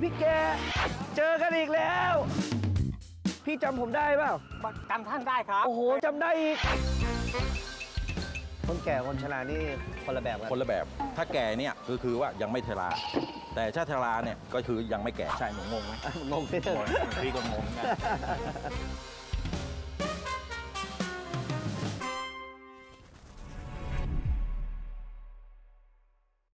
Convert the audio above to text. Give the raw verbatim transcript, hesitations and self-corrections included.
พี่แกเจอกันอีกแล้วพี่จำผมได้เปล่าจำท่านได้ครับโอ้โหจำได้อีกคนแก่คนชรานี่คนละแบบกันคนละแบบถ้าแก่เนี่ยก็คือว่ายังไม่ชราแต่ถ้าชราเนี่ยก็คือยังไม่แก่ใช่หนูงงไหมงงพี่พี่ก็งงนะ